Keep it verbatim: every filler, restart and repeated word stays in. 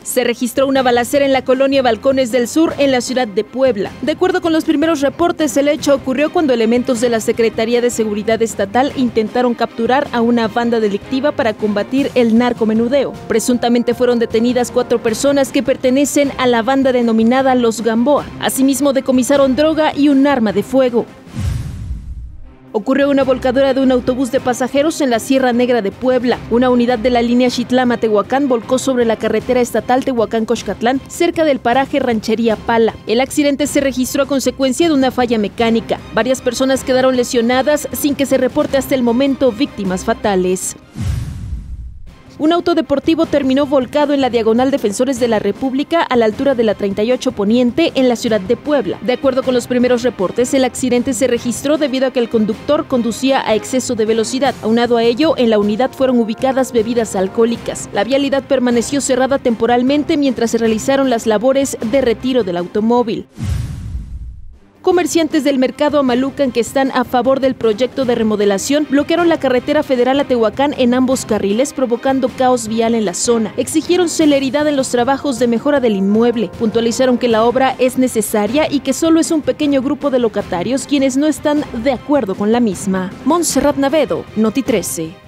Se registró una balacera en la colonia Balcones del Sur, en la ciudad de Puebla. De acuerdo con los primeros reportes, el hecho ocurrió cuando elementos de la Secretaría de Seguridad Estatal intentaron capturar a una banda delictiva para combatir el narcomenudeo. Presuntamente fueron detenidas cuatro personas que pertenecen a la banda denominada Los Gamboa. Asimismo, decomisaron droga y un arma de fuego. Ocurrió una volcadura de un autobús de pasajeros en la Sierra Negra de Puebla. Una unidad de la línea Xitlama-Tehuacán volcó sobre la carretera estatal Tehuacán-Coxcatlán, cerca del paraje Ranchería Pala. El accidente se registró a consecuencia de una falla mecánica. Varias personas quedaron lesionadas sin que se reporte hasta el momento víctimas fatales. Un auto deportivo terminó volcado en la diagonal Defensores de la República a la altura de la treinta y ocho Poniente en la ciudad de Puebla. De acuerdo con los primeros reportes, el accidente se registró debido a que el conductor conducía a exceso de velocidad. Aunado a ello, en la unidad fueron ubicadas bebidas alcohólicas. La vialidad permaneció cerrada temporalmente mientras se realizaron las labores de retiro del automóvil. Comerciantes del mercado Amalucan que están a favor del proyecto de remodelación bloquearon la carretera federal a Tehuacán en ambos carriles, provocando caos vial en la zona. Exigieron celeridad en los trabajos de mejora del inmueble. Puntualizaron que la obra es necesaria y que solo es un pequeño grupo de locatarios quienes no están de acuerdo con la misma. Montserrat Navedo, Noti trece.